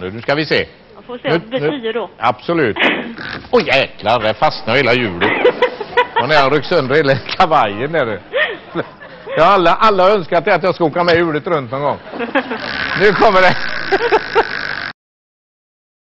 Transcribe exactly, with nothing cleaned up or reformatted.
nu. Nu ska vi se. Jag får se om det blir tio då. Absolut. Åh oh, jäklar, det fastnar hela hjulet. Och när jag rycker sönder hela kavajen där. Ja, alla, alla har önskat att jag ska åka med hjulet runt någon gång. Nu kommer det.